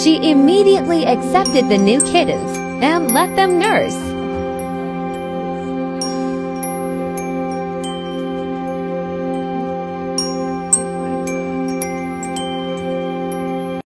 She immediately accepted the new kittens and let them nurse.